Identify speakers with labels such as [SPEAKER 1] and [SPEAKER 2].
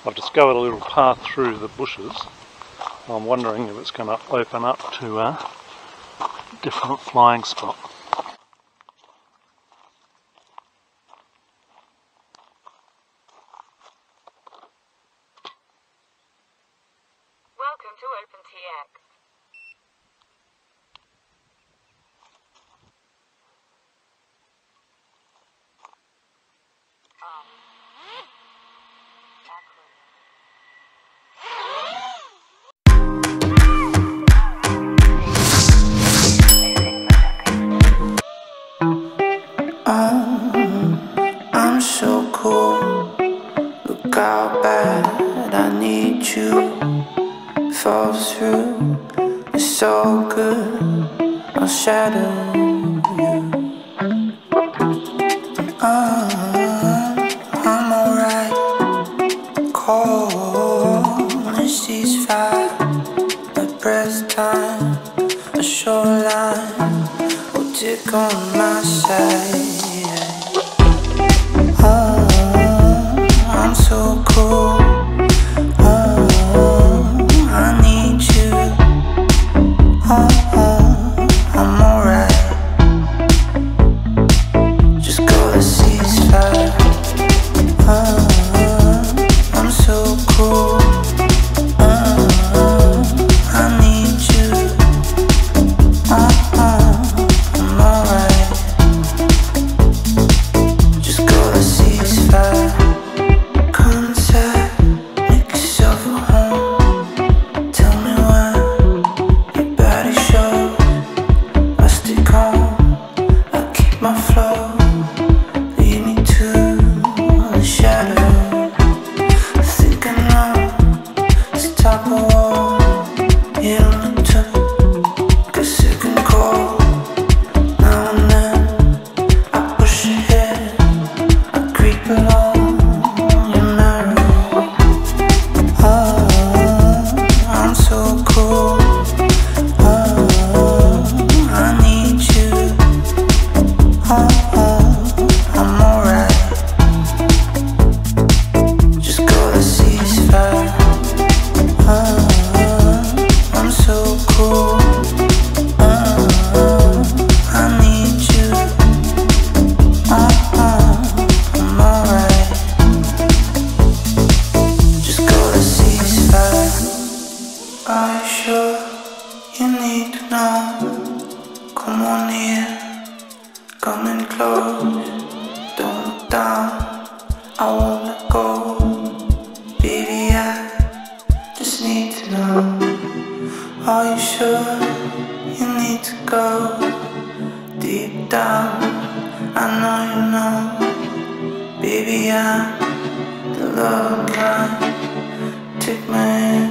[SPEAKER 1] I've discovered a little path through the bushes. I'm wondering if it's going to open up to a different flying spot.
[SPEAKER 2] Welcome to OpenTX.
[SPEAKER 3] I'm so cool. Look how bad I need you. Fall through, it's all good. I'll shadow you. I'm alright. Cold, a ceasefire, a breath time, a shoreline will tick on my side. I'm so cool. I need you. I'm alright. Just go to ceasefire. I'm so cool. I need you. I'm alright. Just go to ceasefire. Contact, make yourself at home. Tell me when your body shows. I stay calm, I keep my flow. Lead me to the shadow. I think I know it's top of wall. It only took a second call. Now and then I push ahead, I creep along your marrow. I'm so cool. I need you. I'm alright. Just go to ceasefire. I'm so cool. I need you. I'm alright. Just go to ceasefire. Are you sure you need to know? Come on here, come in close. Don't look down, I won't let go. Baby, I just need to know. Are you sure you need to go deep down? I know you know. Baby, I'm the love line. Take my hand.